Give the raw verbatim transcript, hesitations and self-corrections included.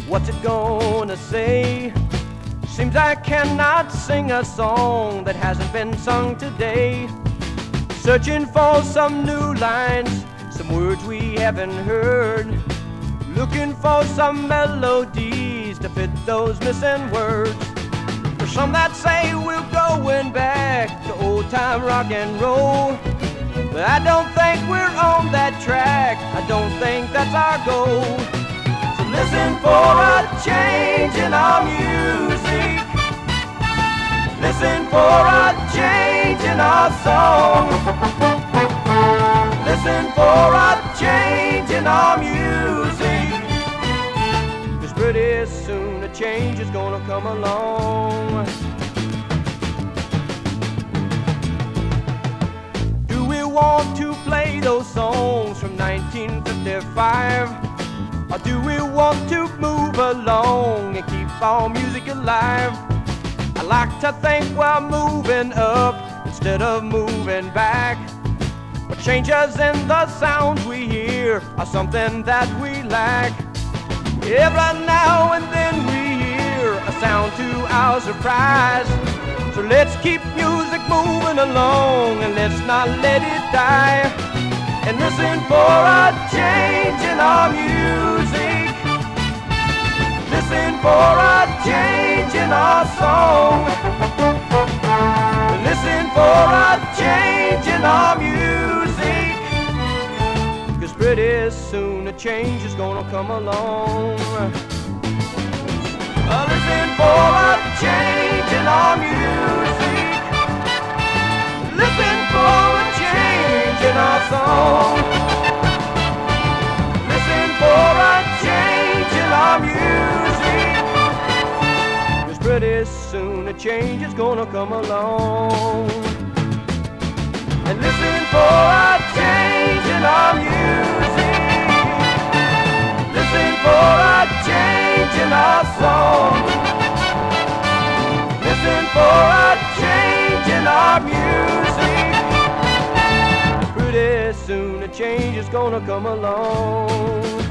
What's it gonna say? Seems I cannot sing a song that hasn't been sung today. Searching for some new lines, some words we haven't heard. Looking for some melodies to fit those missing words. There's some that say we're going back to old time rock and roll, but I don't think we're on that track. I don't think that's our goal. So listen for a change in our music. Listen for a change in our song. Listen for a change in our music. 'Cause pretty soon a change is gonna come along. Do we want to play those songs from nineteen fifty-five? Or do we want to move along and keep our music alive? I like to think we're moving up instead of moving back. But changes in the sounds we hear are something that we lack. Every now and then we hear a sound to our surprise. So let's keep music moving along and let's not let it die. And listen for a change in our music. Listen for a change in our song. Listen for a change in our music. 'Cause pretty soon a change is gonna come along. Listen for a change in our music. Listen for a change in our song. Listen for a change in our music. 'Cause pretty soon a change is gonna come along. And listen for a change in our music. Listen for a change in our song. Listen for a change in our music. Pretty soon a change is gonna come along.